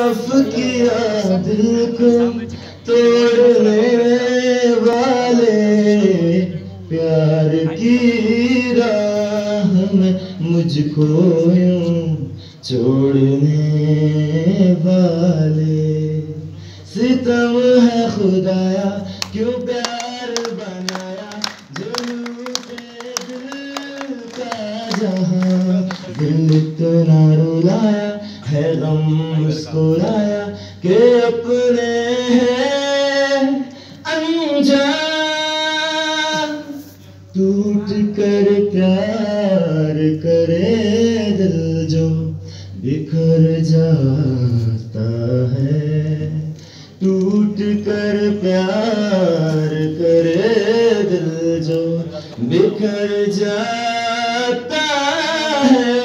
माफ किया दिल को तोड़ने वाले, प्यार की राह में मुझको यूं छोड़ने वाले। सितम है खुदाया क्यों प्यार बनाया, झूठे दिल का जहां। दिल इतना रुलाया है गम मुस्कुराया कि अपने हैं अनजान। टूट कर प्यार करे दिल जो बिखर जाता है। टूट कर प्यार करे दिल जो बिखर जाता है।